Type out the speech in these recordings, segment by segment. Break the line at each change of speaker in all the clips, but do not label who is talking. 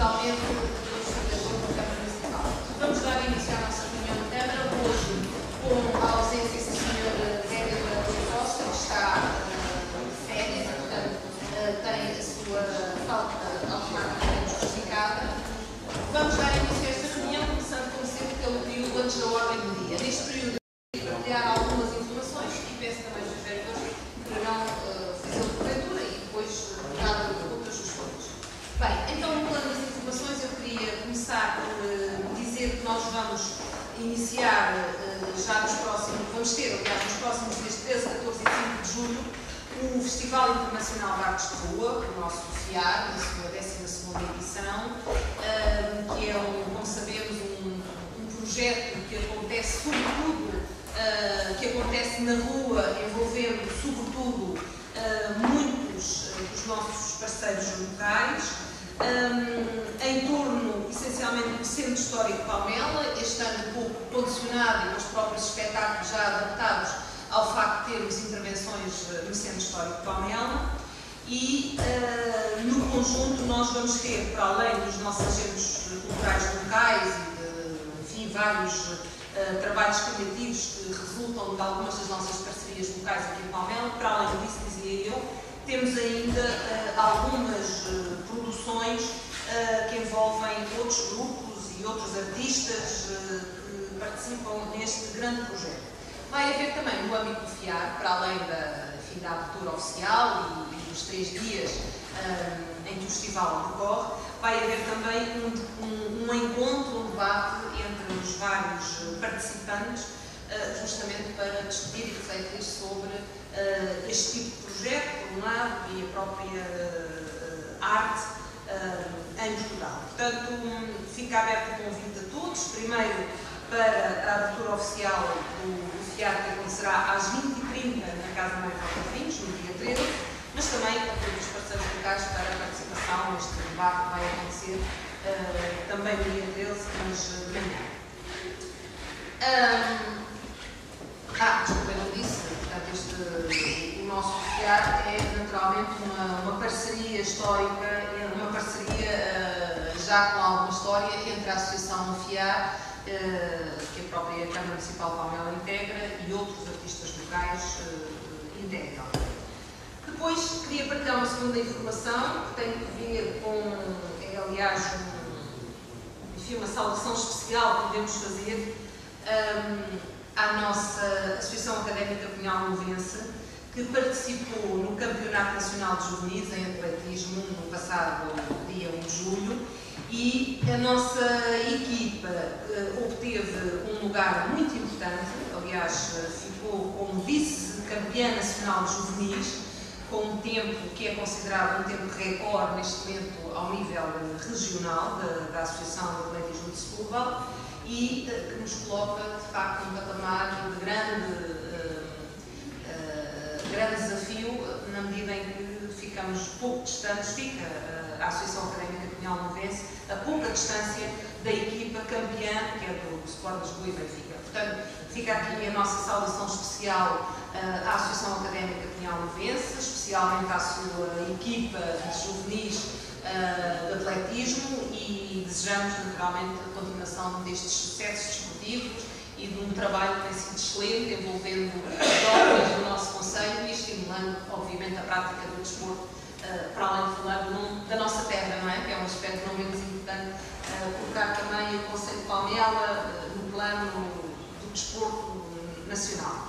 naturalmente, dos vereadores da Câmara Municipal. Vamos dar início à nossa reunião de Câmara, hoje com a ausência do Sr. Vereador Adolfo Costa, que está de férias, portanto, tem a sua falta automaticamente justificada. Vamos dar início a esta reunião, começando, como sempre, pelo período antes da ordem do dia. Neste período, partilhar algumas informações e peço também aos vereadores que não fazê-lo porventura e depois nada de outras sugestões. Bem, então no plano das informações eu queria começar por dizer que nós vamos iniciar já nos próximos, vamos ter, aliás, nos próximos dias 13, 14 e 5 de julho, o Festival Internacional de Artes de Rua, o nosso FIAR, na sua 12ª edição, que é, como sabemos, um projeto que acontece sobretudo que acontece na rua, envolvendo sobretudo muitos dos nossos parceiros locais, em torno essencialmente do Centro Histórico de Palmela, este ano um pouco condicionado e com os próprios espetáculos já adaptados ao facto de termos intervenções no Centro Histórico de Palmela. E no conjunto nós vamos ter, para além dos nossos agentes culturais locais e de, enfim, vários trabalhos criativos que resultam de algumas das nossas parcerias locais aqui em Palmela, para além disso, dizia eu, temos ainda algumas produções que envolvem outros grupos e outros artistas que participam neste grande projeto. Vai haver também no âmbito do FIAR, para além da abertura oficial e dos 3 dias em que o festival decorre, vai haver também um encontro, um debate entre os vários participantes, justamente para discutir e refletir sobre este tipo de projeto, por um lado, e a própria arte em Portugal. Portanto, fica aberto o convite a todos, primeiro para a abertura oficial do FIAR, que acontecerá às 20h30 na Casa Mãe de Alcatrinhos, no dia 13, mas também a todos os parceiros locais para a participação neste debate que vai acontecer também no dia 13, mas de manhã. Desculpa, eu não disse, portanto, o nosso FIAR é naturalmente uma parceria histórica, uma parceria já com alguma história entre a Associação FIAR, que a própria Câmara Municipal de Palmela integra e outros artistas locais integram. Depois, queria partilhar uma segunda informação que tem que ver com, aliás, uma saudação especial que podemos fazer à nossa Associação Académica Cunhal Novense, que participou no Campeonato Nacional de Juvenis em atletismo no passado dia 1 de julho e a nossa equipa obteve um lugar muito importante, aliás, ficou como vice-campeã nacional de juvenis, com um tempo que é considerado um tempo recorde neste momento ao nível regional da Associação de Atletismo de Setúbal e que nos coloca, de facto, num patamar de grande desafio, na medida em que ficamos pouco distantes, fica a Associação Académica Cunhal Novense a pouca distância da equipa campeã, que é do Sport Lisboa e Benfica. Portanto, fica aqui a nossa saudação especial à Associação Académica Cunhal Novense, especialmente à sua equipa de juvenis de atletismo e desejamos naturalmente a continuação destes sucessos desportivos e de um trabalho que tem sido excelente, envolvendo jovens do nosso concelho e estimulando, obviamente, a prática do desporto, para além de falar da nossa terra, não é? Que é um aspecto não menos importante, colocar também o Concelho de Palmela no plano do desporto nacional.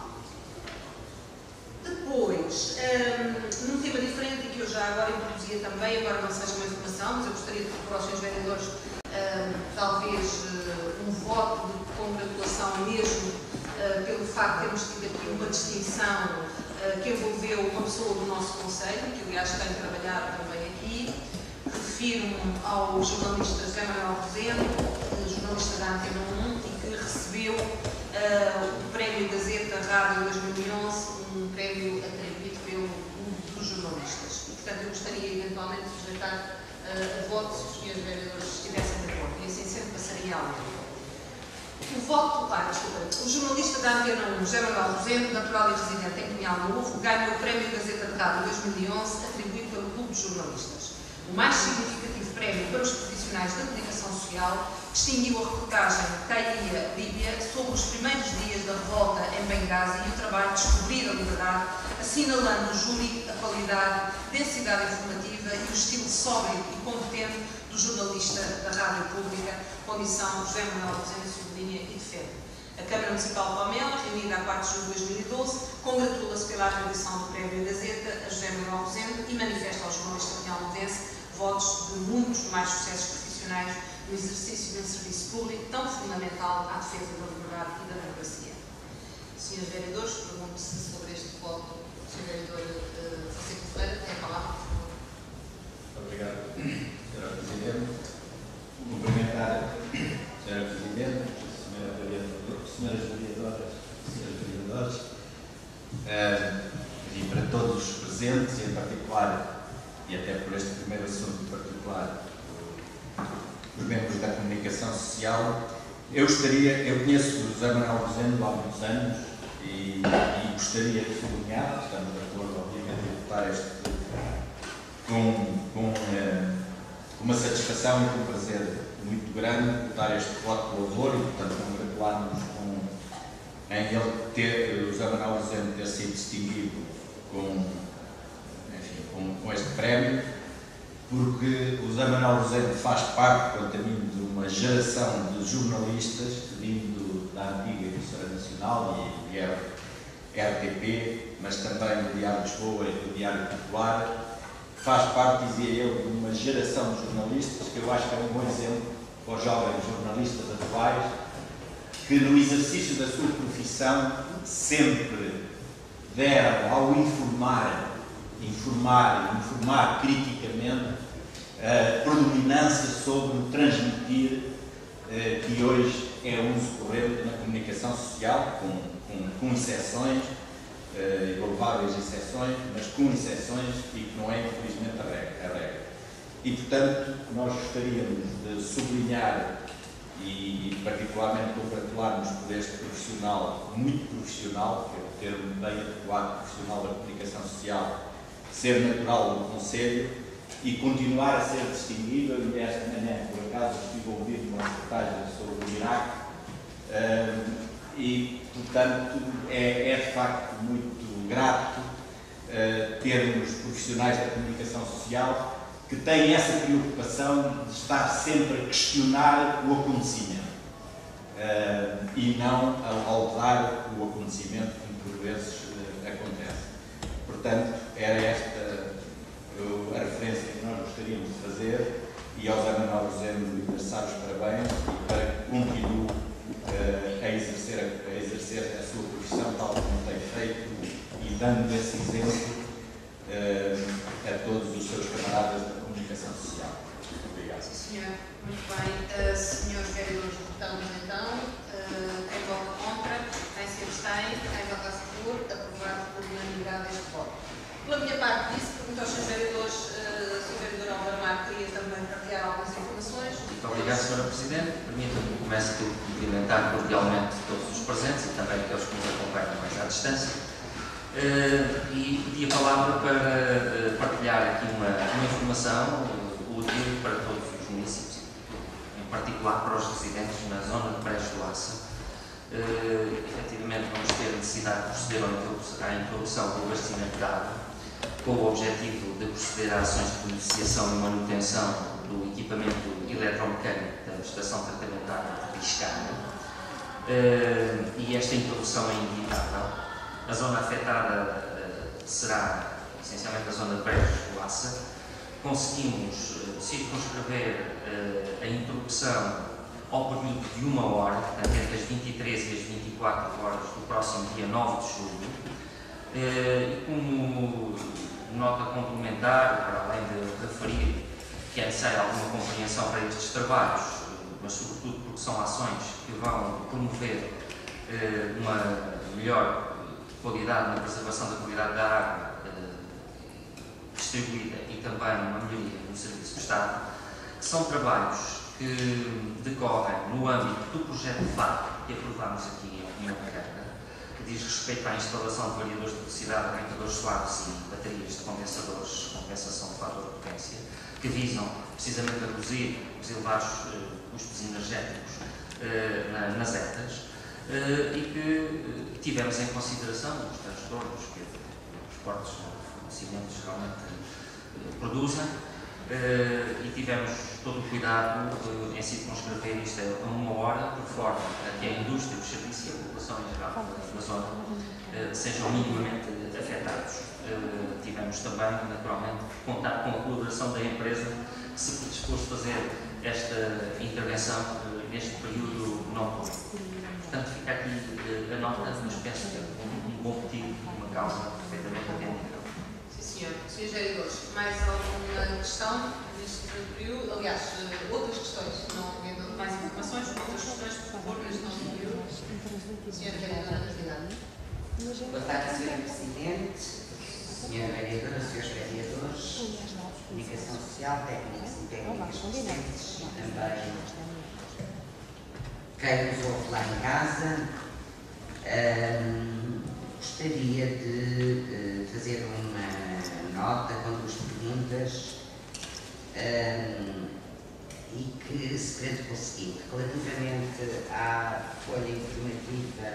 Depois, num tema diferente e que eu já agora introduzia também, agora não seja uma informação, mas eu gostaria de propor aos senhores vereadores talvez um voto de congratulação mesmo pelo facto de termos tido aqui uma distinção que envolveu uma pessoa do nosso concelho, que aliás tem trabalhado também aqui. Refiro-me ao jornalista José Manuel Rosendo, jornalista da Antena 1, e que recebeu o Prémio Gazeta Rádio 2011, um prémio atribuído pelo Clube dos Jornalistas. E, portanto, eu gostaria eventualmente de sujeitar a voto se os senhores vereadores estivessem de acordo, e assim sempre passaria a lei. O voto, o jornalista da Antena 1, José Manuel Rosendo, natural e residente em Cunhal Novo, ganhou o Prémio Gazeta de Rádio 2011, atribuído pelo Clube dos Jornalistas. O mais significativo prémio para os profissionais da comunicação social distinguiu a reportagem Taia Líbia sobre os primeiros dias da revolta em Benghazi e o trabalho Descobrir a Liberdade, assinalando o júri, a qualidade, densidade informativa e o estilo sóbrio e competente do jornalista da Rádio Pública, condição José Manuel Rosendo sublinha e defende. A Câmara Municipal de Palmela, reunida a 4 de julho de 2012, congratula-se pela atribuição do Prémio Gazeta a José Manuel Rosendo e manifesta ao jornalista realmodense votos de muitos mais sucessos profissionais no exercício de um serviço público tão fundamental à defesa da liberdade e da democracia. Senhores vereadores, pergunto-se sobre este voto. Senhor vereador Francisco Ferreira, tem a palavra.
Obrigado, Sra. Presidente. Cumprimentar a Sra. Presidente, senhoras vereadoras, senhores vereadores, e para todos os presentes, e em particular, e até por este primeiro assunto particular, os membros da comunicação social. Eu conheço o José Manuel Rosendo há muitos anos e gostaria de sublinhar, estamos de acordo, obviamente, em votar este com uma satisfação e com um prazer muito grande, votar este voto de louvor e, portanto, congratular-nos em ele o José Manuel Rosendo ter sido distinguido com este prémio, porque o José Manuel Rosendo faz parte, quanto a mim, de uma geração de jornalistas vindo da antiga Emissora Nacional e RTP, mas também do Diário de Lisboa e do Diário Popular. Faz parte, dizia ele, de uma geração de jornalistas que eu acho que é um bom exemplo para os jovens jornalistas atuais, que no exercício da sua profissão sempre deram ao informar criticamente a predominância sobre o transmitir, que hoje é uso corrente na comunicação social, com exceções, louváveis exceções, mas com exceções e que não é, infelizmente, a regra. E, portanto, nós gostaríamos de sublinhar e particularmente congratular-nos por este profissional, muito profissional, que é o termo bem adequado, profissional da comunicação social, ser natural do Conselho e continuar a ser distinguido. E esta manhã, por acaso, estive a ouvir uma reportagem sobre o Iraque e, portanto, é de facto muito grato termos profissionais da comunicação social que têm essa preocupação de estar sempre a questionar o acontecimento e não a laudar o acontecimento, como por vezes acontece. Portanto, era esta a referência que nós gostaríamos de fazer e ao José Manuel Rosendo endereçar os parabéns e para que continue a exercer a sua profissão tal como tem feito e dando esse exemplo a todos os seus camaradas da comunicação social. Obrigado.
Sim, senhor. Muito bem. Senhores vereadores, votamos então. Quem vota contra, quem se abstém, quem vota a favor, aprovado por unanimidade este voto. Pela minha parte disso, pergunto aos senhores vereadores, se o vereador Álvaro Marques queria também partilhar algumas informações.
Muito obrigado, Sra. Presidente. Permita-me que comece por cumprimentar cordialmente todos os presentes e também aqueles que nos acompanham mais à distância. E pedi a palavra para partilhar aqui uma informação útil para todos os municípios, em particular para os residentes na zona de Brejo do Aça. Efetivamente, vamos ter necessidade de proceder à introdução do abastecimento de água, com o objetivo de proceder a ações de iniciação e manutenção do equipamento eletromecânico da estação de tratamento de água de Biscaya. E esta introdução é inevitável. A zona afetada será essencialmente a zona de Brejo do Aça. Conseguimos circunscrever a introdução ao período de 1 hora, portanto, entre as 23 e as 24 horas do próximo dia 9 de julho. E como nota complementar, para além de referir que é necessária alguma compreensão para estes trabalhos, mas sobretudo porque são ações que vão promover uma melhor qualidade na preservação da qualidade da água distribuída e também uma melhoria no serviço prestado, que são trabalhos que decorrem no âmbito do projeto FAP que aprovámos aqui em opinião pública, que diz respeito à instalação de variadores de velocidade, aumentadores suaves e baterias de condensadores, compensação de fator de potência, que visam precisamente a reduzir os elevados custos energéticos nas ETAs, e que tivemos em consideração os transtornos que os portos de fornecimento geralmente produzem, e tivemos todo o cuidado em circunscrever isto a 1 hora, por forma a que a indústria, os serviços e a população em geral da zona sejam minimamente afetados. Tivemos também, naturalmente, contar com a colaboração da empresa que se predispôs a fazer esta intervenção neste período não curto. Portanto, fica aqui a nota, mas penso que é um bom motivo, uma causa perfeitamente atendida.
Sim, senhor. Sr. Geradores, mais alguma questão neste período? Aliás, outras questões, não havendo mais informações, outras questões, por favor, neste novo período. Sr. Vereadora Natividade.
Boa tarde, Sra. Presidente, Sra. Vereadora, Srs. Vereadores, Comunicação Social, técnicos e técnicas presentes e também quem nos ouve lá em casa. Gostaria de fazer uma nota com 2 perguntas e que se prende com o seguinte: relativamente à folha informativa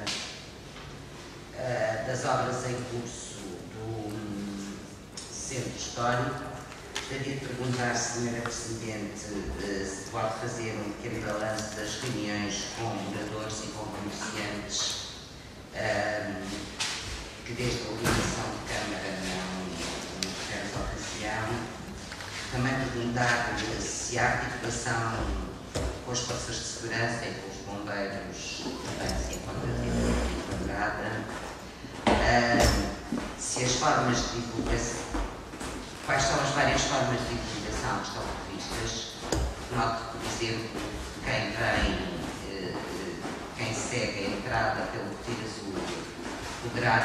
das obras em curso do Centro Histórico, gostaria de perguntar, Sra. Presidente, se pode fazer um pequeno balanço das reuniões com moradores e com comerciantes que desde a ligação de Câmara não tiveram essa ocasião. Também perguntar se há articulação com as forças de segurança e com os bombeiros também se encontra enquadrada. Se as formas de divulgação, quais são as várias formas de divulgação que estão previstas. Note, por exemplo, quem segue a entrada pelo Retiro Azul poderá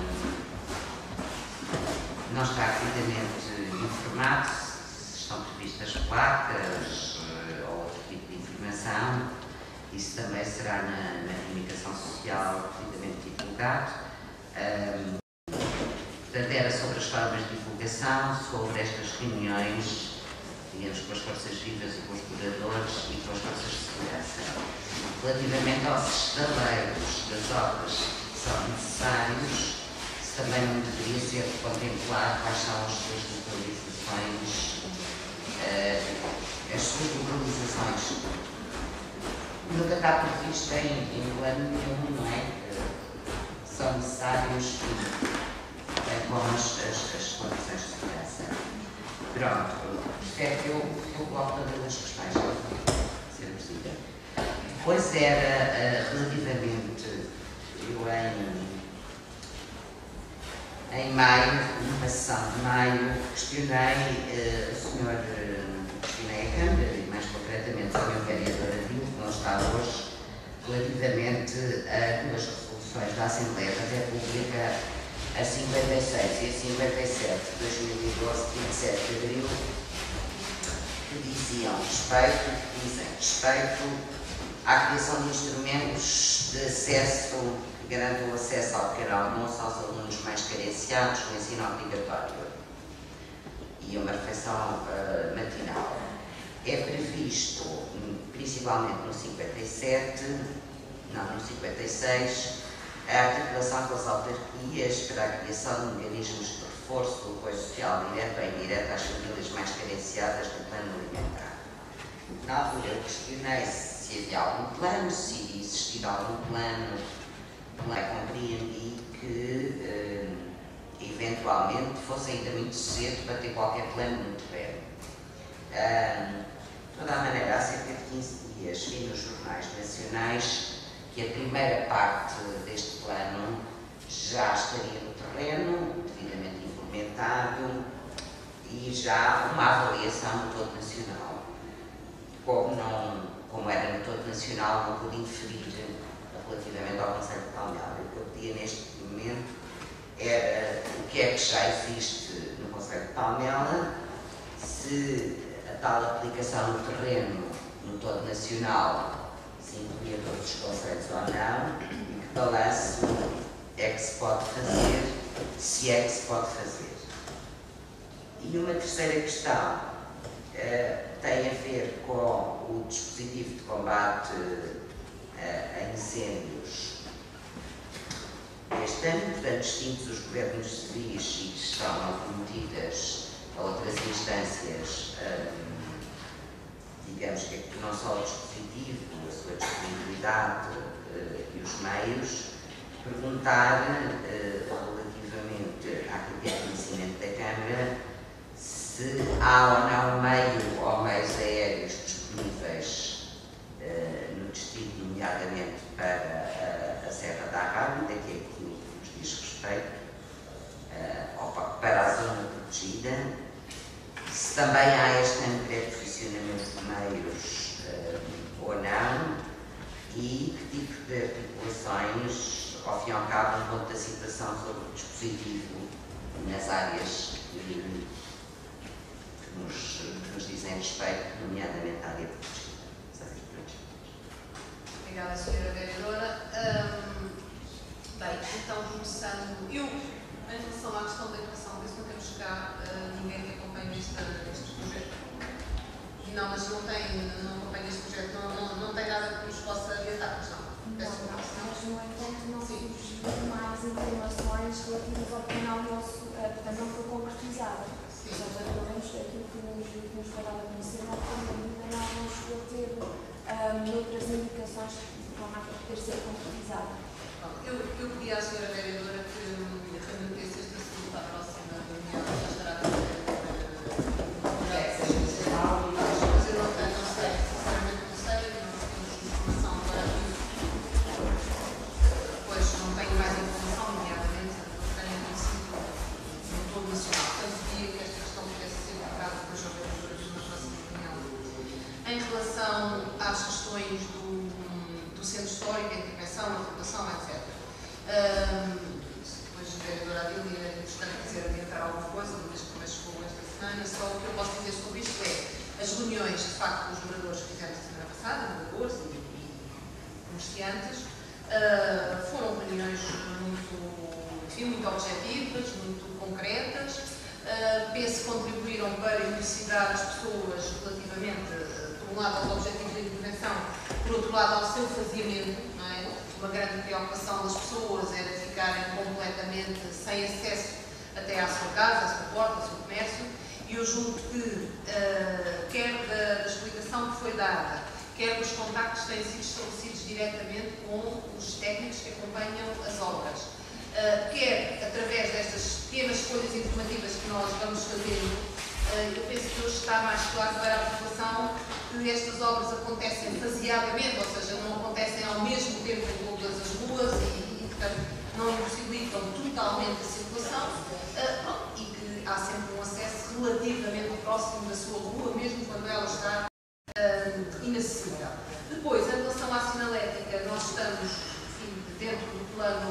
não estar devidamente informado se estão previstas placas ou outro tipo de informação. Isso também será na comunicação social devidamente divulgado. Portanto, era sobre as formas de divulgação, sobre estas reuniões, digamos, com as forças vivas e com os moradores e com as forças de segurança. Relativamente aos estaleiros das obras que são necessários, se também não deveria ser contemplado quais são as suas localizações, nunca está previsto em plano nenhum, não é? São necessários com as condições de segurança. Pronto, isto é que eu coloco todas as questões, Sr. Presidente. Depois era relativamente, eu em maio, numa sessão de maio, questionei o Sr. Câmara, e mais concretamente o Sr. Vereador Adil, que não está hoje, relativamente a 2 resoluções da Assembleia da República, a 56 e a 57 de 2012, de 27 de abril, que dizem respeito à criação de instrumentos de acesso que garantam o acesso ao pequeno almoço aos alunos mais carenciados no ensino obrigatório e uma refeição matinal. É previsto, principalmente no 56, a articulação com as autarquias para a criação de mecanismos de reforço do apoio social direto ou indireto às famílias mais carenciadas do plano alimentar. Na altura eu questionei se havia algum plano, se iria existir algum plano, compreendi que eventualmente fosse ainda muito cedo para ter qualquer plano no terreno. De toda a maneira, há cerca de 15 dias vi nos jornais nacionais que a primeira parte deste plano já estaria no terreno, devidamente implementado, e já uma avaliação no todo nacional. Como era no todo nacional, não pude inferir relativamente ao Conselho de Palmela. O que eu pedia neste momento era o que é que já existe no Conselho de Palmela, se a tal aplicação no terreno, no todo nacional, se incluía todos os conselhos ou não, e que balanço é que se pode fazer, se é que se pode fazer. E uma terceira questão tem a ver com o dispositivo de combate a incêndios este ano, portanto, extintos os governos civis e que estão comprometidas a outras instâncias, digamos que não só o dispositivo, a sua disponibilidade e os meios, perguntar relativamente àquilo que é conhecimento da Câmara se há ou não meio ou meios aéreos disponíveis no distrito, nomeadamente para a Serra da Arrábida, que é aquilo que nos diz respeito, ou para a zona protegida, se também há este ano pré-posicionamento de meios ou não, e que tipo de articulações, ao fim e ao cabo, em conta da situação sobre o dispositivo nas áreas que nos dizem respeito, nomeadamente a área protegida.
Obrigada, Sra. Vereadora. Bem, então, começando, em relação à questão da educação, penso que não temos cá ninguém que acompanhe este projeto. Não, mas não acompanha este projeto, não tem nada que nos possa adiantar, mas não. Peço desculpa.
Mas, no entanto, não surgiram mais informações relativas ao que não foi concretizada. Ou seja, pelo menos aquilo que nos foi dado a conhecer, não chegou a ter outras indicações de como a ter sido concretizada.
Eu pedi à Sra. Vereadora que remetesse este assunto à próxima reunião, já estará a fazer mas eu não sei, sinceramente não sei, não temos informação agora aqui. Pois não tenho mais informação, nomeadamente, não tenho conhecido no todo nacional. Portanto, queria que esta questão pudesse ser colocada depois ao vereador na próxima reunião. Em relação às questões do centro histórico, a intervenção, a formação, etc. Depois a vereadora Adília é importante quiser adiantar alguma coisa, uma vez que também chegou esta semana, só o que eu posso dizer sobre isto é as reuniões, de facto, dos moradores que fizemos a semana passada, moradores e comerciantes, foram reuniões muito objetivas, muito concretas, penso que contribuíram para elucidar as pessoas relativamente, por um lado, aos objetivos da intervenção, por outro lado, ao seu faziamento, não é? Uma grande preocupação das pessoas era ficarem completamente sem acesso até à sua casa, à sua porta, ao seu comércio, e eu julgo que, quer da explicação que foi dada, quer dos contactos que têm sido estabelecidos diretamente com os técnicos que acompanham as obras, quer através destas pequenas folhas informativas que nós vamos fazendo, eu penso que hoje está mais claro para a população que estas obras acontecem faseadamente, ou seja, não acontecem ao mesmo tempo em todas as ruas e portanto, não impossibilitam totalmente a circulação e que há sempre um acesso relativamente próximo da sua rua, mesmo quando ela está inacessível. Depois, em relação à sinalética, nós estamos dentro do plano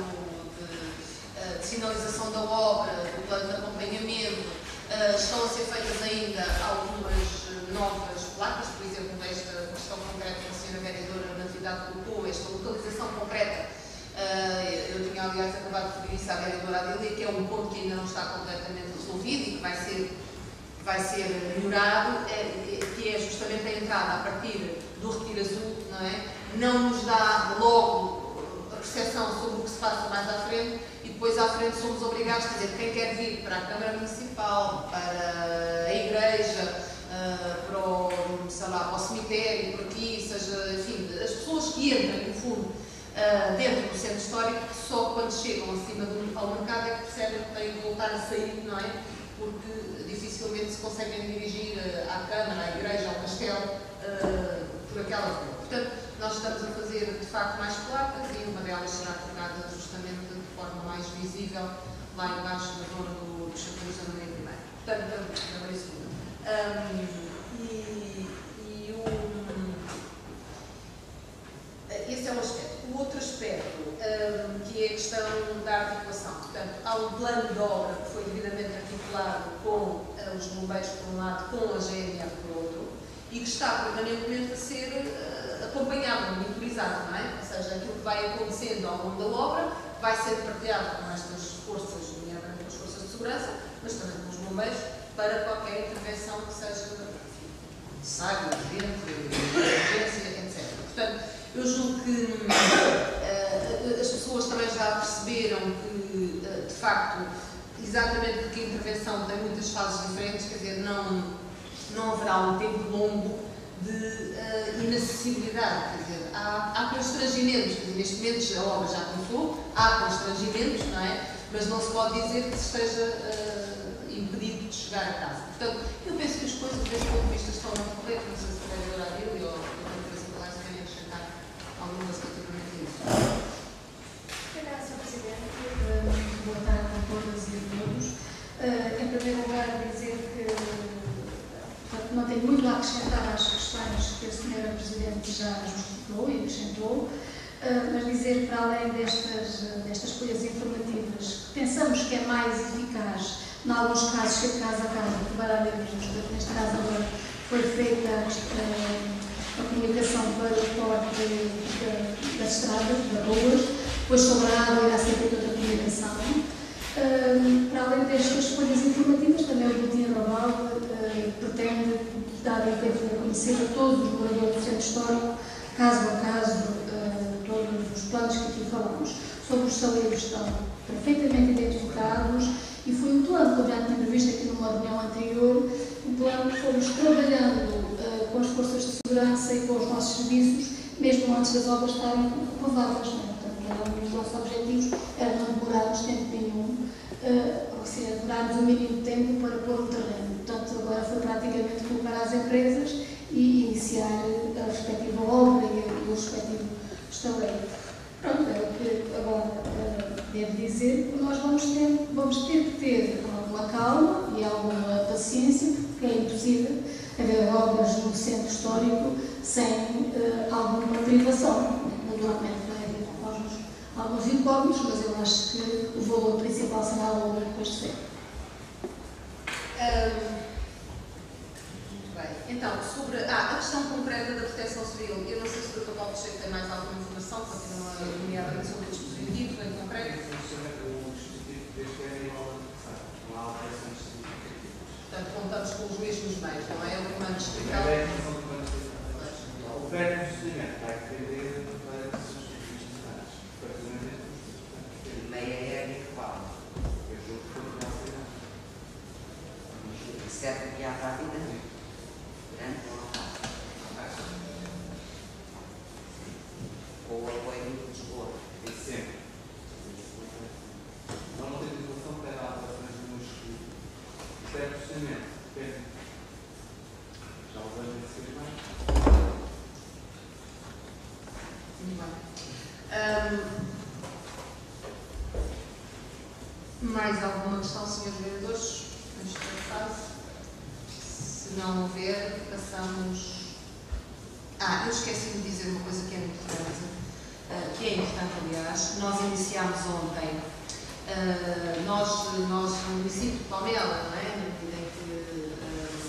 de sinalização da obra, do plano de acompanhamento. Estão a ser feitas ainda algumas novas placas, por exemplo, desta questão concreta que a Sra. Vereadora Natividade colocou, esta localização concreta. Eu tinha, aliás, acabado de referir isso à Vereadora Adília, que é um ponto que ainda não está completamente resolvido e que vai ser melhorado, que é justamente a entrada a partir do Retiro Azul, não é? Não nos dá logo a percepção sobre o que se passa mais à frente e depois à frente somos obrigados, quer dizer, quem quer vir para a Câmara Municipal, para a Igreja, para o cemitério, por aqui, seja, enfim, as pessoas que entram, no fundo, dentro do centro histórico, só quando chegam acima ao mercado é que percebem que têm de voltar a sair, não é? Porque dificilmente se conseguem dirigir à Câmara, à Igreja, ao Castelo, por aquela rua. Portanto, nós estamos a fazer, de facto, mais placas e uma delas será colocada justamente de forma mais visível lá embaixo na zona do chafariz da Maria I. Portanto, na Maria II. Esse é um aspecto. O outro aspecto, que é a questão da articulação. Portanto, há um plano de obra que foi devidamente articulado com os bombeiros por um lado, com a GNR por outro, e que está permanentemente a ser acompanhado, monitorizado, não é? Ou seja, aquilo que vai acontecendo ao longo da obra vai ser partilhado com estas forças, nomeadamente com as forças de segurança, mas também com os bombeiros, para qualquer intervenção que seja necessária, urgente, emergência, etc. Portanto, eu julgo que as pessoas também já perceberam que, de facto, exatamente porque a intervenção tem muitas fases diferentes, quer dizer, não haverá um tempo longo de inacessibilidade, quer dizer, há constrangimentos, quer dizer, neste momento a obra já começou, há constrangimentos, não é? Mas não se pode dizer que se esteja impedido de chegar a casa. Portanto, eu penso que as coisas desse ponto de vista estão muito corretas, não sei se o vereador Adílio ou a Teresa Palácio querem acrescentar alguma coisa relativamente a isso.
Obrigada, Sr. Presidente. Boa tarde a todas e a todos. Em primeiro lugar, dizer que não tenho muito a acrescentar às questões que a Sra. Presidente já justificou e acrescentou, mas dizer, para além destas folhas informativas, que pensamos que é mais eficaz, em alguns casos, ser casa a casa, para além disto, neste caso agora foi feita a comunicação para o porte das estradas, das ruas, depois sobre a água irá ser feita outra comunicação. Para além destas folhas informativas, também o Boletim Anual pretende dar a conhecer a todos os moradores do centro histórico, caso a caso, todos os planos que aqui falamos. Sobre os salários estão perfeitamente identificados e foi um plano que já tínhamos visto aqui numa reunião anterior, um plano que fomos trabalhando com as forças de segurança e com os nossos serviços, mesmo antes das obras estarem aprovadas. Portanto, um dos nossos objetivos era não demorarmos tempo nenhum, ou seja, demorarmos o mínimo tempo para pôr o terreno. Portanto, agora foi praticamente colocar as empresas e iniciar a respectiva obra e o respectivo estaleiro. Pronto, é o que agora devo dizer, que nós vamos ter que ter alguma calma e alguma paciência, porque é impossível haver obras no centro histórico sem alguma privação. Naturalmente, vai haver alguns incógnitos, mas eu acho que o valor principal será a obra depois de ser.
Muito bem. Então, sobre a questão concreta da proteção civil, eu não sei se o Dr. Paulo Cheio tem mais alguma informação, continua nomeadamente sobre o dispositivo em concreto. Portanto, contamos com os mesmos meios, não é? O comando distrital.
O governo do procedimento vai depender para
Meia é igual.
eu julgo que foi final
Serve via rápida, grande ou rápida. Ou apoio de Lisboa.
e sempre. Não tem informação para a alterações no escrito. Isto é procedimento. Depende. Já o vamos dizer mais.
Muito bem. Mais alguma questão, senhores vereadores, nesta fase? Se não houver, passamos... eu esqueci de dizer uma coisa que é importante, aliás. Nós iniciámos ontem, nós no município de Palmela, não é? Na medida em que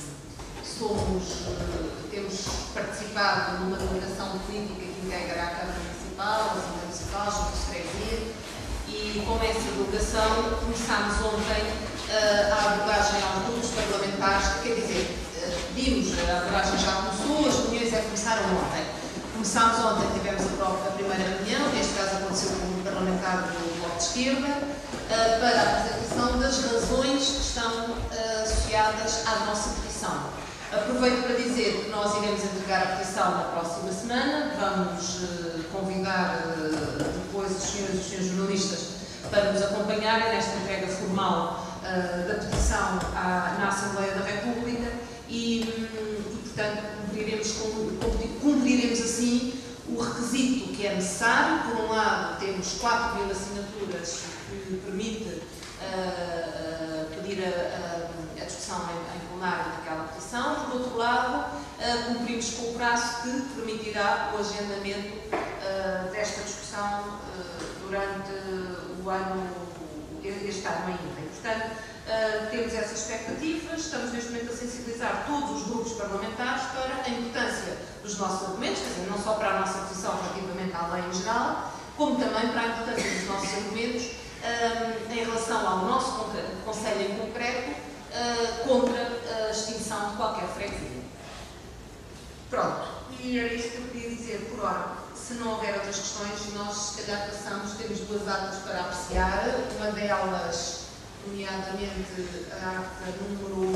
temos participado numa delegação política que integra a Câmara Municipal, a Assembleia Municipal, junto de freguesia, e com essa delegação começámos ontem a abordagem aos grupos parlamentares, quer dizer, pedimos, a abordagem já começou, as reuniões começaram ontem. Começámos ontem, tivemos a primeira reunião, neste caso aconteceu com um parlamentar do Bloco de Esquerda, para a apresentação das razões que estão associadas à nossa petição. Aproveito para dizer que nós iremos entregar a petição na próxima semana, vamos convidar depois os senhores jornalistas para nos acompanharem nesta entrega formal da petição na Assembleia da República e portanto, cumpriremos assim o requisito que é necessário. Por um lado, temos 4.000 assinaturas que permite pedir a discussão em plenário daquela petição. Por outro lado, cumprimos com o prazo que permitirá o agendamento desta discussão durante o ano, este ano ainda. E, portanto, temos essa expectativa, estamos neste momento a sensibilizar todos os grupos parlamentares para a importância dos nossos argumentos, quer dizer, não só para a nossa posição relativamente à lei em geral, como também para a importância dos nossos argumentos em relação ao nosso Conselho em concreto contra a extinção de qualquer freguesia. Pronto, e era isto que eu queria dizer por hora. Se não houver outras questões, nós se calhar temos 2 atas para apreciar, uma delas, nomeadamente a ata número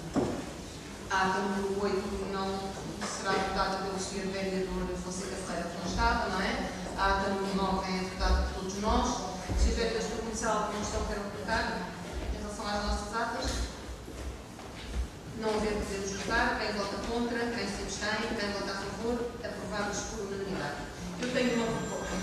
8, não será votada pelo Sr. Vereador Fonseca Ferreira, que não estava, não é? A ata número 9 é votada por todos nós. Se os vereadores do Comercial alguma questão queiram colocar em relação às nossas atas, não haver podemos votar, quem vota contra, quem se abstém, quem vota a favor, aprovados por unanimidade. Eu tenho uma proposta,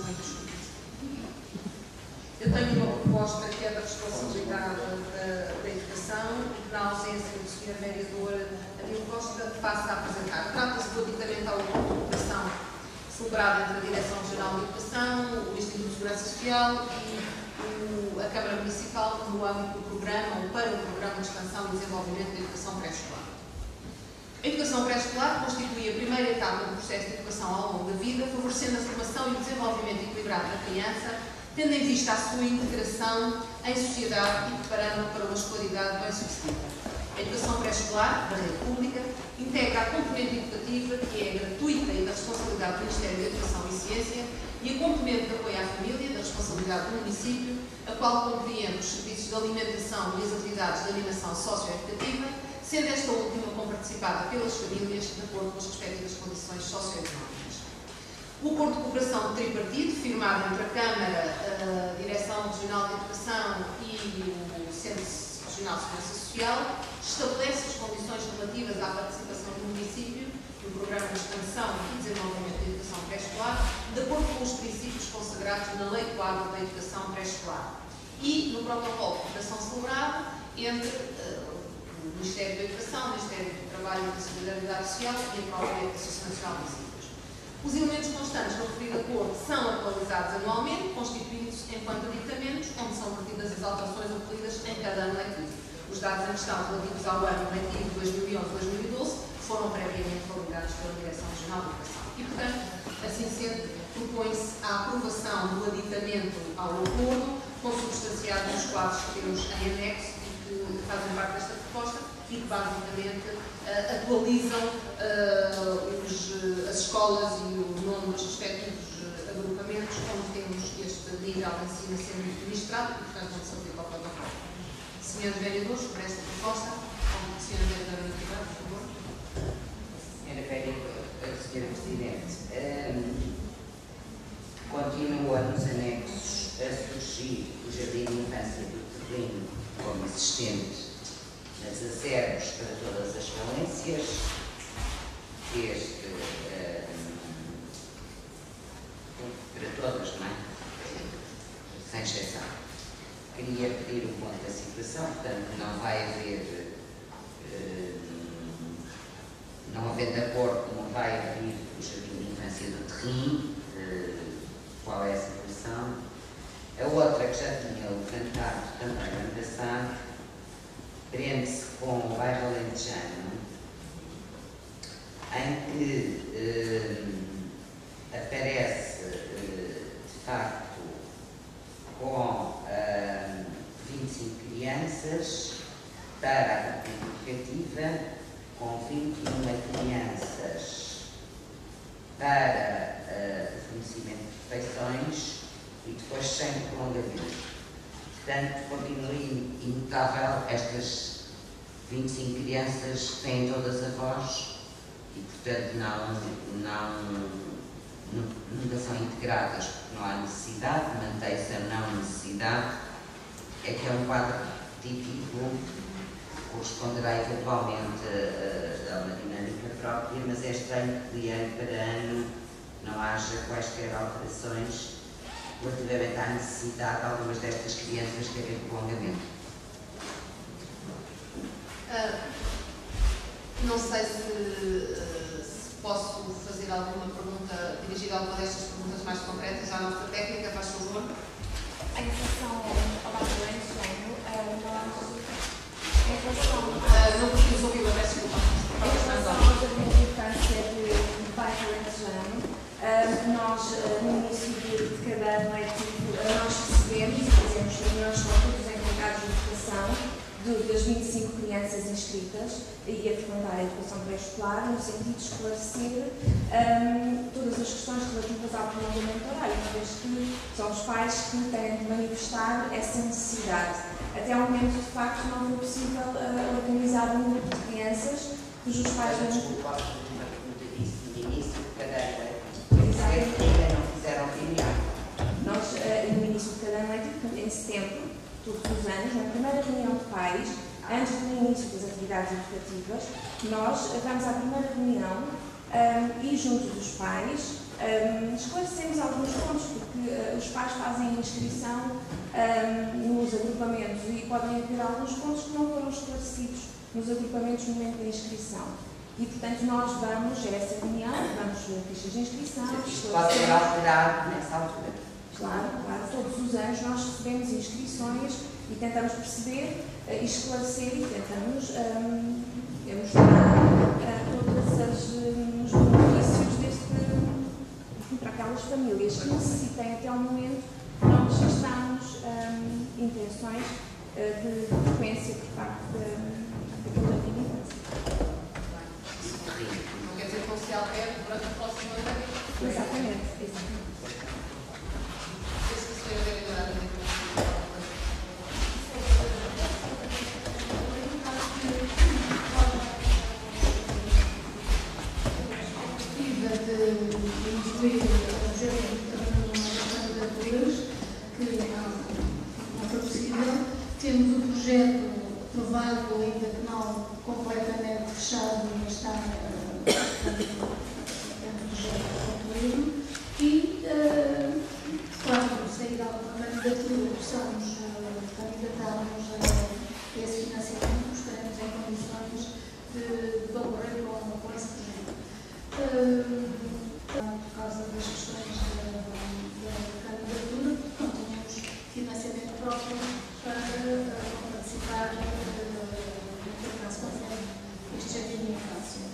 eu tenho uma proposta que é da responsabilidade da Educação, na ausência do Sr. Vereador Adil Costa, passa a apresentar. Trata-se do aditamento ao acordo de cooperação celebrado entre a Direção-Geral de Educação, o Instituto de Segurança Social e a Câmara Municipal no âmbito do programa, ou para o Programa de Expansão e Desenvolvimento da Educação Pré-Escolar. A educação pré-escolar constitui a primeira etapa do processo de educação ao longo da vida, favorecendo a formação e o desenvolvimento equilibrado da criança, tendo em vista a sua integração em sociedade e preparando-a para uma escolaridade bem-sucedida. A educação pré-escolar, da rede pública, integra a componente educativa, que é gratuita e da responsabilidade do Ministério da Educação e Ciência, e a componente de apoio à família, da responsabilidade do município, a qual compreende os serviços de alimentação e as atividades de animação socioeducativa, sendo esta última comparticipada pelas famílias de acordo com as respectivas condições socioeconómicas. O acordo de cooperação tripartite, firmado entre a Câmara, a Direção Regional de Educação e o Centro Regional de Segurança Social, estabelece as condições relativas à participação do município no Programa de Expansão e Desenvolvimento da Educação Pré-Escolar, de acordo com os princípios consagrados na Lei Quadro da Educação Pré-Escolar e no protocolo de cooperação celebrado entre o Ministério da Educação, o Ministério do Trabalho e da Solidariedade Social e a própria Associação Nacional de Municípios. Os elementos constantes no referido acordo são atualizados anualmente, constituindo-se enquanto aditamentos, onde são vertidas as alterações ocorridas em cada ano letivo. Os dados em questão relativos ao ano letivo 2011-2012 foram previamente validados pela Direção Regional de Educação. E, portanto, assim sendo, propõe-se a aprovação do aditamento ao acordo, consubstanciado nos quadros que temos em anexo e que fazem parte desta proposta e que, basicamente, atualizam as escolas e o nome dos respectivos agrupamentos, onde temos este nível de ensino a ser ministrado e, portanto, não se aplica ao protocolo. Senhores vereadores, por esta proposta, como a senhora vereadora Ribeiro, por favor.
Senhora Presidente, continua nos anexos a surgir o Jardim de Infância do Terreno como existente nas acervos para todas as valências, para todas, não é? Sem exceção. Queria pedir um ponto da situação, portanto, não vai haver, não havendo acordo, não vai abrir o Jardim de Infância do Terrim. Qual é a situação? A outra que já tinha levantado também no ano passado prende-se com o bairro Alentejano, em que aparece, de facto, com 25 crianças para a campanha educativa, com 21 crianças para o fornecimento de refeições e depois sem prolongamento. Portanto, continua imutável, estas 25 crianças têm todas a voz e, portanto, nunca são integradas porque não há necessidade, mantém-se a não necessidade. É que é um quadro típico, corresponderá eventualmente a uma dinâmica própria, mas é estranho que de ano para ano não haja quaisquer alterações relativamente à necessidade de algumas destas crianças terem prolongamento.
Não sei se posso fazer alguma pergunta, dirigir alguma destas perguntas mais concretas à nossa técnica, faz favor.
Em relação ao bairro Alentejano,
não conseguimos ouvir, peço desculpa.
Em relação ao Jardim de Infância do bairro Alentejano, nós, no início de cada ano letivo, nós recebemos e fazemos reuniões com todos os encarregados de educação das 25 crianças inscritas e a frequentar a educação pré-escolar, no sentido de esclarecer todas as questões relativas ao prolongamento horário, uma vez que são os pais que têm de manifestar essa necessidade. Até ao momento, de facto, não foi possível organizar um grupo de crianças cujos pais não...
Desculpa, a pergunta disse no início de cada ano letivo. Ainda não fizeram reunião.
Nós, no início de cada ano letivo, em setembro, todos os anos, na primeira reunião de pais, antes do início das atividades educativas, nós vamos à primeira reunião e, junto dos pais, esclarecemos alguns pontos, porque os pais fazem a inscrição nos agrupamentos e podem haver alguns pontos que não foram esclarecidos nos agrupamentos no momento da inscrição. E, portanto, nós vamos a essa reunião, vamos fichas de inscrição.
Isto pode ser alterado nessa altura.
Claro, todos os anos nós recebemos inscrições e tentamos perceber e esclarecer e tentamos mostrar todos os benefícios para aquelas famílias que necessitem. Até ao momento não manifestamos intenções de frequência por parte daquela atividade.
Não quer dizer que não se altere durante o próximo ano?
Exatamente.
Temos o projeto aprovado, ainda que não completamente fechado, mas está dentro do projeto concluído. E, quando sair alguma candidatura, possamos candidatar-nos a esse financiamento, estaremos em condições de concorrer com esse projeto. Por causa das questões da candidatura, não tínhamos financiamento próprio para participar naquele caso concreto, este jardim de infância.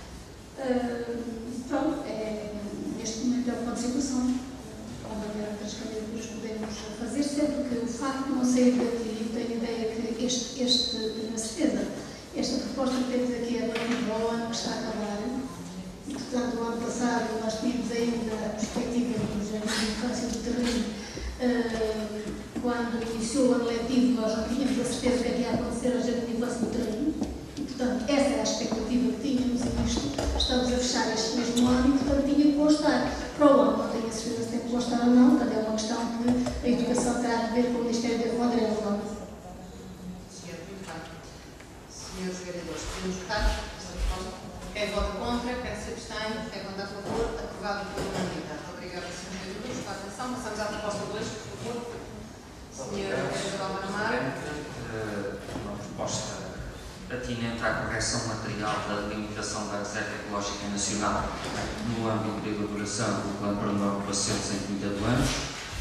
Pronto, neste momento é uma situação. Quando haver outras candidaturas podemos fazer, sendo que o facto de não sair daqui, eu tenho a ideia que tenho a certeza, esta proposta que temos aqui é relativa ao ano que está a acabar. E, portanto, o ano passado nós tínhamos ainda a perspectiva do jardim de infância do terreno. Quando iniciou o ano letivo, nós não tínhamos a certeza do que ia acontecer ao jardim de infância do terreno. E, portanto, essa era a expectativa que tínhamos e isto estamos a fechar este mesmo ano e, portanto, tinha que constar. Para o ano, não tenho a certeza se tem que constar ou não, portanto, é uma questão que a educação terá de ver com o Ministério da Igualdade.
Senhor Deputado, senhores vereadores, podemos votar esta proposta? Quem vota contra, quem se abstém, quem vota a favor, aprovado pela unanimidade. Obrigada, senhores vereadores, pela atenção. Passamos à proposta 2, por favor. Senhor vereador Almar.
Uma proposta atinente à correção material da limitação da Reserva Ecológica Nacional no âmbito da elaboração do Plano para Nova Pacientes em Quinta do Anjo,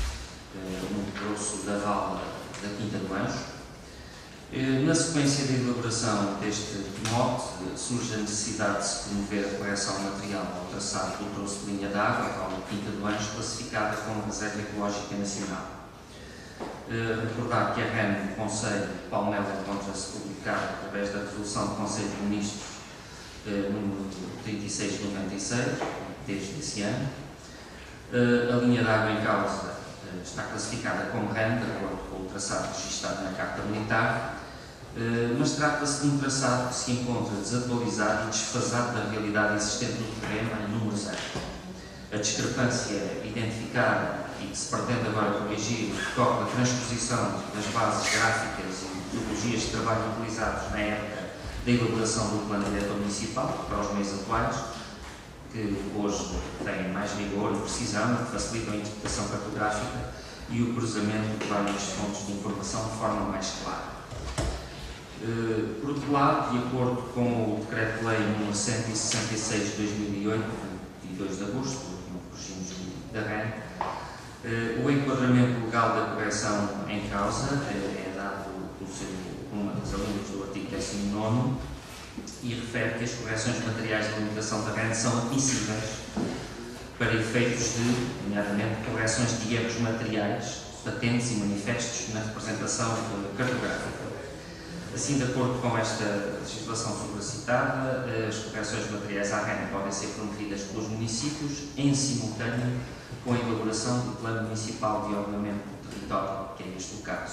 no grosso da vala da Quinta do Anjo. Na sequência da elaboração deste mote, surge a necessidade de se promover a correção material ao traçado do troço de linha d'água, a vala Quinta do Anjo, classificada como Reserva Ecológica Nacional. Recordar que a REN do Conselho de Palmela encontra-se publicada através da Resolução do Conselho de Ministros número 36 de 96, desde esse ano. A linha d'água em causa está classificada como REN, de acordo com o traçado registado na Carta Militar, mas trata-se de um traçado que se encontra desatualizado e desfasado da realidade existente no terreno em número 0. A discrepância identificada e que se pretende agora corrigir toca a transposição das bases gráficas e metodologias de trabalho utilizadas na época da elaboração do Plano Diretor Municipal para os meios atuais, que hoje têm mais rigor e precisão, que facilitam a interpretação cartográfica e o cruzamento de várias fontes de informação de forma mais clara. Por outro lado, de acordo com o Decreto-Lei nº 166 de 2008, 22 de agosto, no regime da REN, o enquadramento legal da correção em causa é dado por uma das alíneas do artigo 19 e refere que as correções materiais de limitação da REN são admissíveis para efeitos de, nomeadamente, correções de erros materiais, patentes e manifestos na representação cartográfica. Assim, de acordo com esta legislação sobracitada, as correções materiais à REN podem ser promovidas pelos municípios em simultâneo com a elaboração do Plano Municipal de Ordenamento do Território, que é este o caso.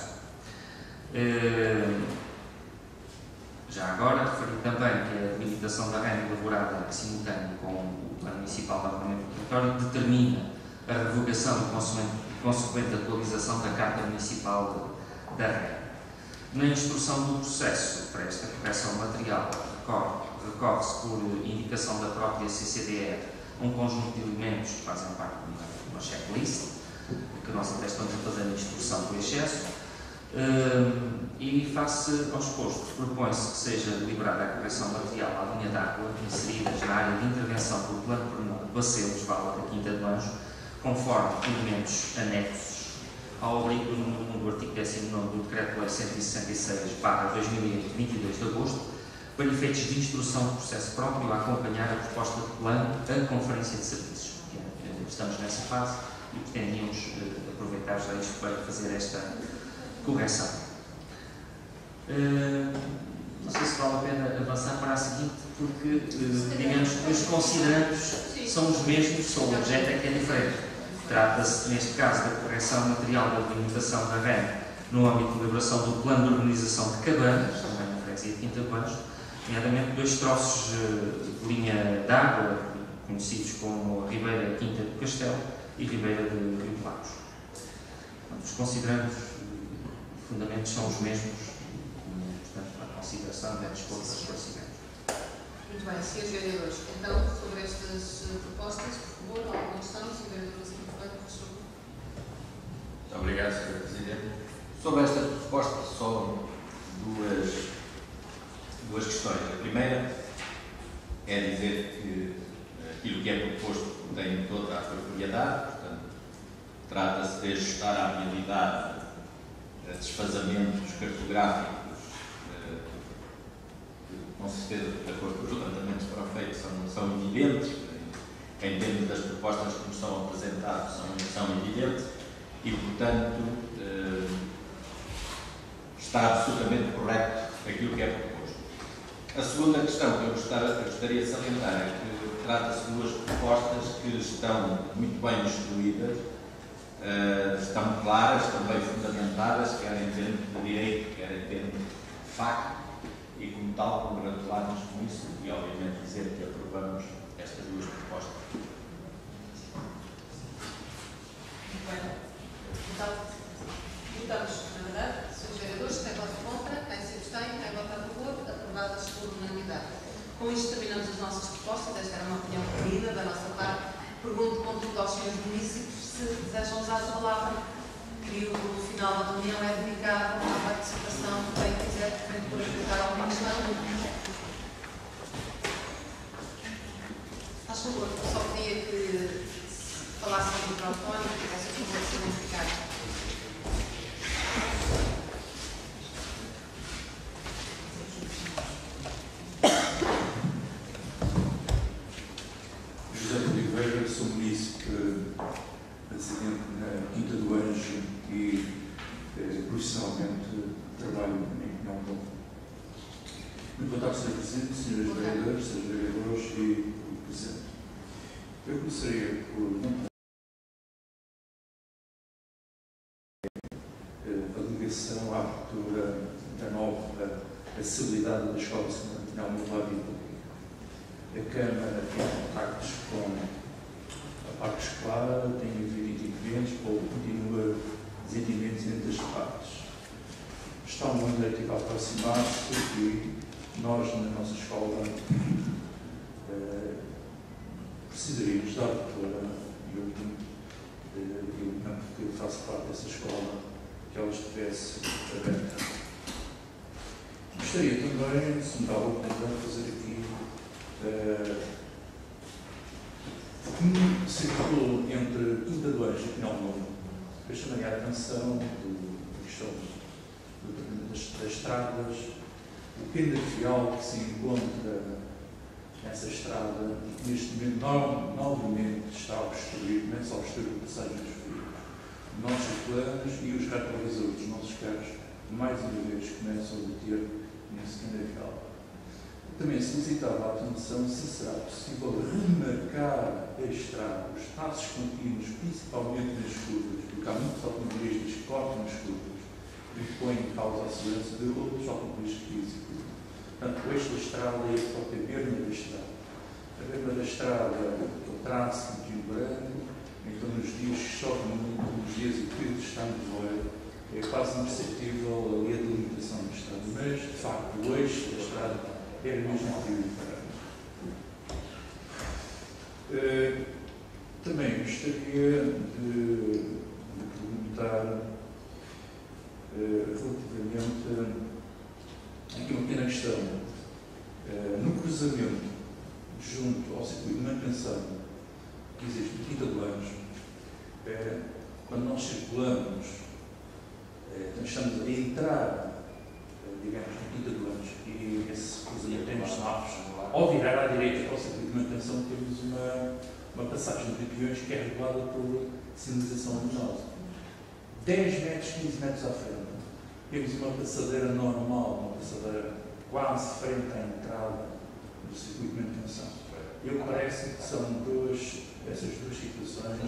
Já agora, referi também que a delimitação da REN elaborada em simultâneo com o Plano Municipal de Ordenamento do Território determina a revogação e consequente atualização da Carta Municipal da REN. Na instrução do processo para esta correção material, recorre-se por indicação da própria CCDR a um conjunto de elementos que fazem parte de uma checklist, que nós até estamos a fazer a instrução por excesso, e face ao exposto, propõe-se que seja deliberada a correção material à linha d'água inseridas na área de intervenção pelo plano pormenor de Bacelos, Vala da Quinta do Anjo, conforme elementos anexos ao abrigo do artigo 19 do Decreto-Lei 166/2020, 22 de agosto, para efeitos de instrução do processo próprio a acompanhar a proposta de plano à Conferência de Serviços. Estamos nessa fase e pretendíamos aproveitar já isto para fazer esta correção. Não sei se vale a pena avançar para a seguinte, porque, digamos que os considerandos são os mesmos, só o objeto é que é diferente. Trata-se, neste caso, da correção material da delimitação da REN no âmbito de elaboração do Plano de Urbanização de Cabanas, também na freguesia de Quinta do Anjo, nomeadamente 2 troços de linha d'água, conhecidos como a Ribeira Quinta do Castelo e Ribeira de Rio Lagos. Os considerandos fundamentos são os mesmos, portanto, a consideração é dispor para esclarecimento.
Muito bem, senhores vereadores, então, sobre estas propostas, por favor, alguma questão, senhor vereador?
Muito obrigado, Sr. Presidente. Sobre esta proposta, só duas questões. A primeira é dizer que aquilo que é proposto tem toda a propriedade, portanto, trata-se de ajustar à realidade desfazamentos cartográficos, com certeza, de acordo com os levantamentos que foram feitos, são evidentes, em termos das propostas que nos são apresentadas, são evidentes. E, portanto, está absolutamente correto aquilo que é proposto. A segunda questão que eu gostaria de salientar é que trata-se de 2 propostas que estão muito bem instruídas, estão claras, estão bem fundamentadas, quer em termos de direito, quer em termos de facto, e como tal, congratular-nos com isso e, obviamente, dizer que aprovamos estas 2 propostas.
Muito bem. Então, votamos, na verdade, senhores vereadores, quem vota contra, quem se abstém, quem vota a favor, aprovadas por unanimidade. Com isto terminamos as nossas propostas. Esta era uma opinião reunida da nossa parte. Pergunto, contudo, aos senhores municípios se desejam usar a palavra, que o final da reunião é dedicado à participação de quem quiser colocar alguma questão. Faz favor, só pedia que falasse no microfone e tivesse a favor de se identificar.
José de Oliveira, sou munícipe residente na Quinta do Anjo e profissionalmente trabalho em Pinhão. Muito boa tarde, Sr. Presidente, Srs. Vereadores, Srs. Vereadores e Presidente. Eu começaria por a ligação à abertura da nova acessibilidade da Escola Secundária de Pinhão no lado público. A Câmara tem contactos com a parte escolar, tem havido entendimentos, ou continua desentendimentos entre as partes. Está um ano letivo a aproximar-se e nós, na nossa escola, precisaríamos da abertura, e eu porque faço parte dessa escola, que ela estivesse aberta. Gostaria também, se me dá a oportunidade, de fazer aqui um círculo entre Quinta do Anjo e Pinhão Novo, para chamar a atenção da questão das estradas, o pequeno fiel que se encontra essa estrada, neste momento, novamente está a obstruir, começa a obstruir a passagem dos veículos. Nossos planos e os retrovisores dos nossos carros, mais uma vez, começam a bater nesse canavial. Também solicitava a atenção se será possível remarcar a estrada, os traços contínuos, principalmente nas curvas, porque há muitos automobilistas que cortam as curvas e põem em causa a segurança de outros automobilistas que físicos. Portanto, o eixo da estrada é a própria berma da estrada. A berma da estrada, o traço muito grande, então nos dias que chove muito, nos dias em que está muito voeiro, é quase imperceptível ali a delimitação da estrada. Mas, de facto, o eixo da estrada era mesmo prioritário. Também gostaria de perguntar relativamente aqui uma pequena questão. No cruzamento junto ao circuito de manutenção que existe no Quinta do Anjo, quando nós circulamos, estamos a entrar, digamos, no Quinta do Anjo e esse cruzamento tem os semáforos, ao virar à direita para o circuito de manutenção temos uma passagem de peões que é regulada por sinalização luminosa. 10 metros, 15 metros à frente, temos uma passadeira normal, uma passadeira quase frente à entrada do circuito de manutenção. Eu parece que são essas duas situações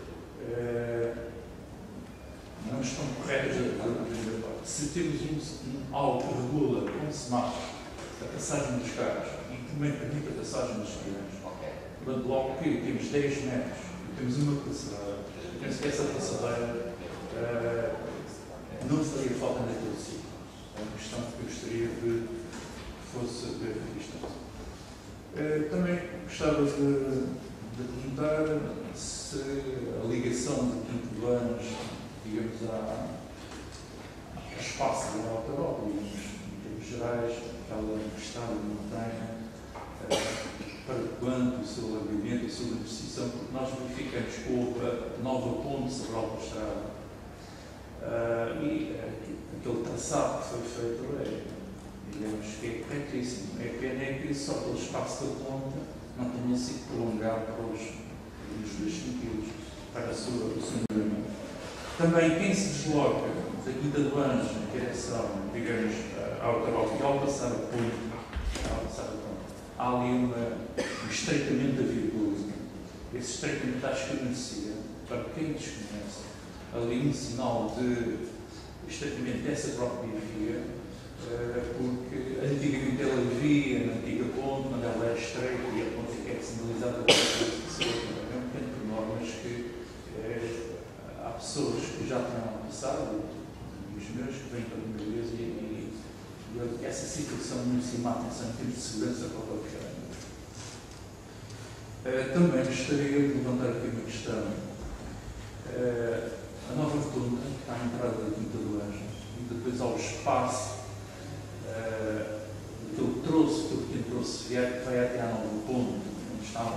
não estão corretas da primeira parte. Se temos algo que regula com semáforo a passagem dos carros e também permite a passagem dos peões, logo que temos 10 metros e temos uma passadeira, eu penso que essa passadeira não faria falta naquele sítio. É uma questão que eu gostaria de fosse revista. Também gostava de perguntar se a ligação de Quinto do Anjo, digamos, ao espaço da automóvel, em termos gerais, aquela estrada de montanha, para quanto o seu alargamento e a sua beneficiação, porque nós verificamos que houve a nova ponte sobre a autoestrada e aquele traçado que foi feito digamos que é corretíssimo. É pena é que só pelo espaço da ponte não tenha sido prolongado para os 2 sentidos, para o seu melhoramento. Também quem se desloca da Quinta do Anjo em direção, digamos, à automóvel, ao passar a ponte, há ali um estreitamento da via pública. Esse estreitamento acho que merecia, para quem desconhece, ali um sinal de estreitamento dessa própria via, porque antigamente ela via na antiga ponte, quando ela é estreita e a ponte é sinalizada para as pessoas, é um pequeno pormenor, mas que há pessoas que já tinham passado, os meus que vêm pela primeira vez e essa situação merecia uma atenção em termos de segurança para o carro. Também gostaria de levantar aqui uma questão. A nova rotunda, que está à entrada da Quinta do Anjo, e depois ao espaço aquele pequeno troço viário que vai até à nova ponte, onde está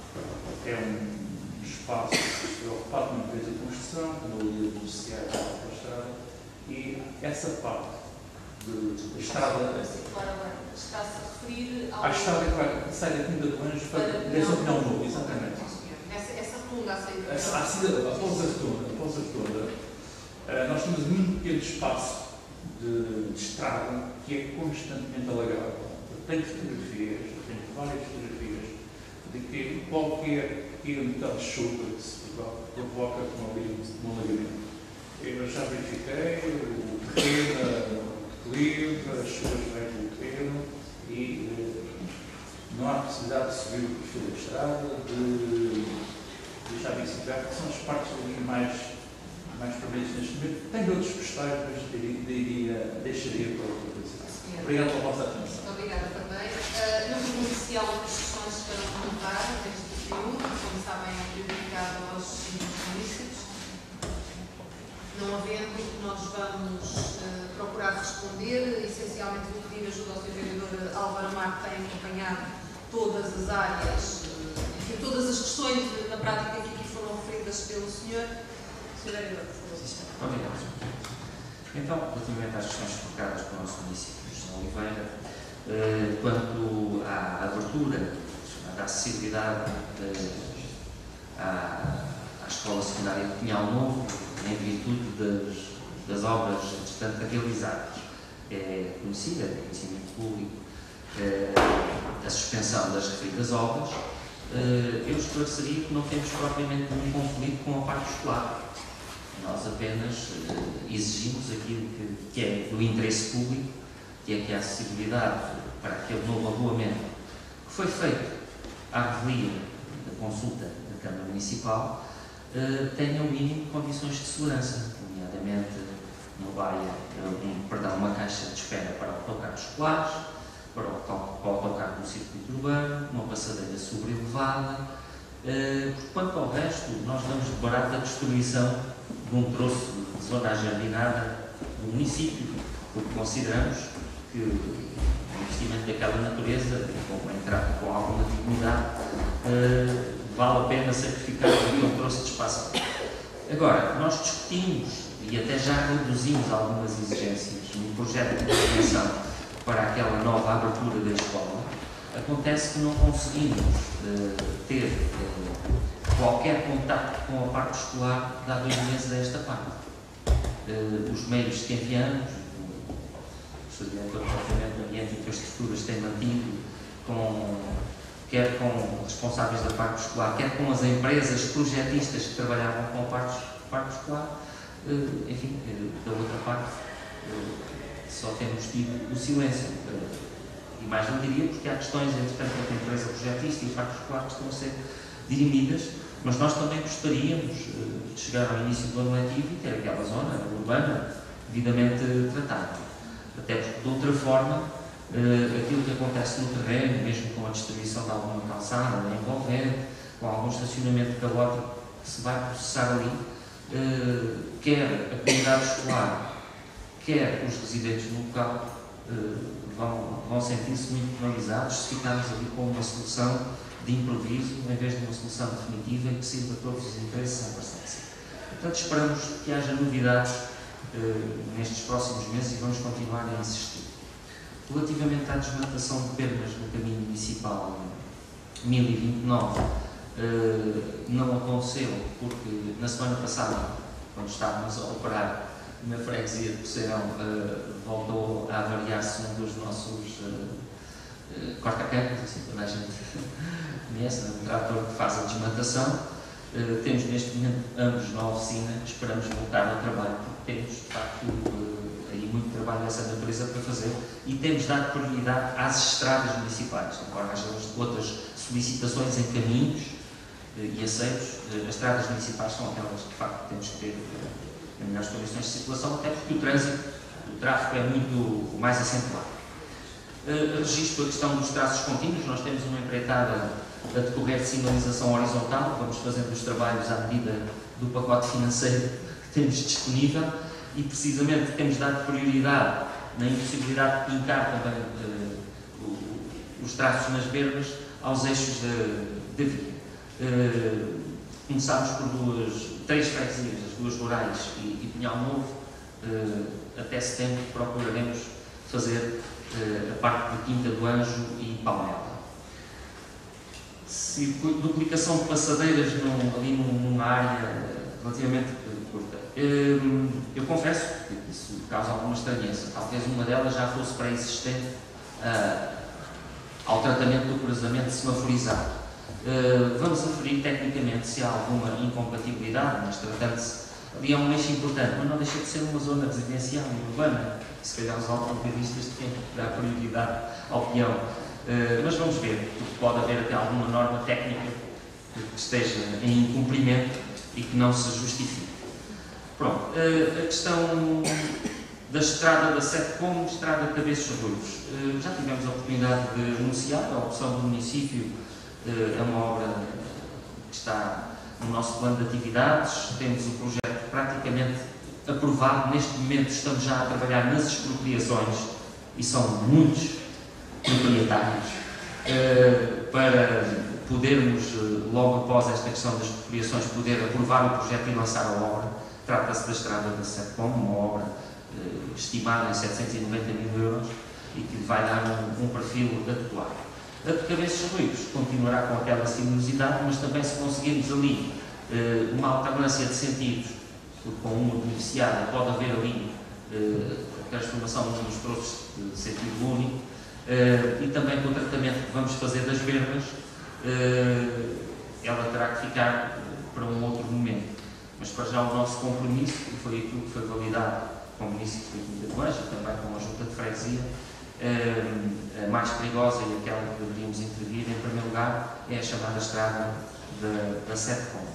um espaço que foi ocupado por uma empresa de construção, que não ia beneficiar da autoestrada, e essa parte da estrada.
Está-se a referir ao.
À estrada que sai da Quinta do Anjo para essa opinião nova, exatamente.
Essa rotunda a sair.
Após a rotunda, nós temos um muito pequeno espaço de estrada que é constantemente alagado. Eu tenho fotografias, várias fotografias, de que qualquer pequeno bocado de chuva que se provoca com um alagamento. Eu já verifiquei o terreno, o declive, as chuvas vêm pelo terreno e não há possibilidade de subir o perfil da estrada, de deixar bem situado, que são as partes ali mais presentes neste momento. Tenho outros postais, mas deixaria para outra coisa. Obrigado pela vossa atenção.
Muito obrigada também. No grupo inicial, as questões para comentar neste período, como sabem, é dedicado aos símbolos municípios. Não havendo, nós vamos procurar responder. Essencialmente, vou pedir ajuda ao Sr. Vereador Álvaro Amar, que tem acompanhado todas as áreas, enfim, todas as questões na prática que aqui foram referidas pelo Sr. Vereador, por favor.
Obrigado. Então, relativamente às questões colocadas pelo nosso município de José Oliveira, quanto à abertura da acessibilidade à Escola Secundária de Pinhal Novo, em virtude das obras, entretanto, realizadas. É conhecida, é conhecimento público, a suspensão das referidas obras. Eu esclareceria que não temos propriamente nenhum conflito com a parte escolar. Nós apenas exigimos aquilo que é do interesse público, que é que a acessibilidade para aquele novo arruamento que foi feito à revelia da consulta da Câmara Municipal tenha o mínimo de condições de segurança, nomeadamente uma caixa de espera para autocarros escolares, para o autocarro do circuito urbano, uma passadeira sobrelevada. Quanto ao resto, nós damos de barato a destruição de um troço de zona ajardinada do município, porque consideramos que o investimento daquela natureza, como entrar com alguma dignidade, vale a pena sacrificar um troço de espaço. Agora, nós discutimos e até já reduzimos algumas exigências no projeto de intervenção para aquela nova abertura da escola. Acontece que não conseguimos ter qualquer contacto com a parte escolar de há 2 meses a esta parte. Os meios que enviamos, o Serviço de Departamento do Ambiente e Infraestruturas tem mantido, quer com responsáveis da parte escolar, quer com as empresas projetistas que trabalhavam com a parte escolar, enfim, da outra parte, só temos tido o silêncio. E mais não diria, porque há questões, entretanto, entre a empresa projetista e a parte escolar que estão a ser dirimidas, mas nós também gostaríamos de chegar ao início do ano letivo e ter aquela zona urbana devidamente tratada. Até porque, de outra forma, aquilo que acontece no terreno, mesmo com a distribuição de alguma calçada envolvente, com algum estacionamento caótico que se vai processar ali, quer a comunidade escolar, quer os residentes no local, vão sentir-se muito penalizados se ficarmos ali com uma solução de improviso, em vez de uma solução definitiva e que sirva a todos os interesses em paciência. Portanto, esperamos que haja novidades nestes próximos meses e vamos continuar a insistir. Relativamente à desmatação de perdas no caminho municipal 1029, não aconteceu porque na semana passada, quando estávamos a operar na freguesia de Poceirão, voltou a avariar-se um dos nossos corta-campos, assim toda a gente conhece, um trator que faz a desmatação. Temos neste momento ambos na oficina, esperamos voltar ao trabalho, porque temos de facto aí muito trabalho dessa natureza para fazer e temos dado prioridade às estradas municipais. Agora haja outras solicitações em caminhos e aceitos, as estradas municipais são aquelas que de facto temos que ter em melhores condições de circulação, até porque o tráfego é muito mais acentuado. Registro a questão dos traços contínuos. Nós temos uma empreitada a decorrer de sinalização horizontal, vamos fazendo os trabalhos à medida do pacote financeiro que temos disponível e precisamente temos dado prioridade na impossibilidade de pintar também os traços nas bermas aos eixos da via. Começámos por 3 freguesias, as 2 rurais e Pinhal Novo. Até setembro procuraremos fazer a parte de Quinta do Anjo e Palmela. Duplicação de passadeiras ali numa área relativamente curta. Eu confesso que isso causa alguma estranheza. Talvez uma delas já fosse pré-existente ao tratamento do cruzamento semaforizado. Vamos aferir tecnicamente se há alguma incompatibilidade, mas tratando-se ali é um eixo importante, mas não deixa de ser uma zona residencial e urbana. Se calhar os automobilistas têm que dar prioridade ao peão. Mas vamos ver, porque pode haver até alguma norma técnica que esteja em incumprimento e que não se justifique. Pronto, a questão da estrada da Sete Pomos, estrada de Cabeços Ruivos. Já tivemos a oportunidade de anunciar a opção do município. É uma obra que está no nosso plano de atividades, temos o projeto praticamente aprovado, neste momento estamos já a trabalhar nas expropriações e são muitos proprietários para podermos, logo após esta questão das expropriações, poder aprovar o projeto e lançar a obra. Trata-se da estrada da Sete Pomos, uma obra estimada em 790 mil euros e que vai dar um perfil adequado. A de Cabeças Ruivos continuará com aquela sinuosidade, mas também se conseguirmos ali uma alternância de sentidos, porque com uma beneficiada pode haver ali a transformação dos troços de sentido único, e também com o tratamento que vamos fazer das verbas, ela terá que ficar para um outro momento. Mas para já o nosso compromisso, e foi aquilo que foi validado com o município de Quinta do Anjo e também com a Junta de Freguesia, a mais perigosa e aquela que deveríamos intervir, em primeiro lugar, é a chamada estrada da Sete Pontos.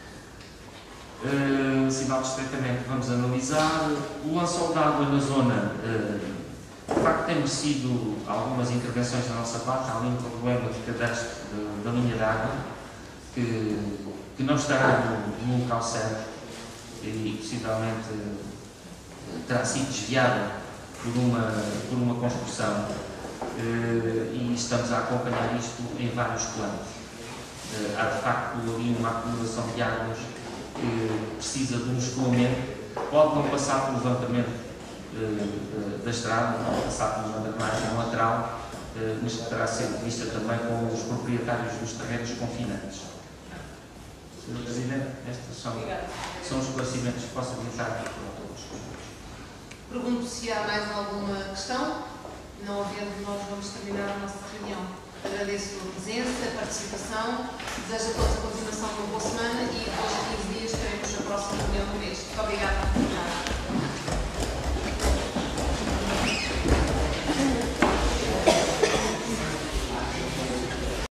Sinal de estreitamento que vamos analisar. O lençol de água na zona, de facto, tem merecido algumas intervenções da nossa parte. Há ali um problema de cadastro da linha de água que não estará no local certo e possivelmente terá sido desviada por uma construção, e estamos a acompanhar isto em vários planos. Há de facto ali uma acumulação de águas que precisa de um escoamento, pode não passar pelo levantamento da estrada, pode passar por uma drenagem lateral, mas que terá sido vista também com os proprietários dos terrenos confinantes. Sr. Presidente, estes são os esclarecimentos que posso adiantar para todos.
Pergunto se há mais alguma questão. Não havendo, nós vamos terminar a nossa reunião. Agradeço a presença, a participação, desejo a todos a continuação de uma boa semana e depois de 15 dias teremos a próxima reunião do mês. Muito obrigada.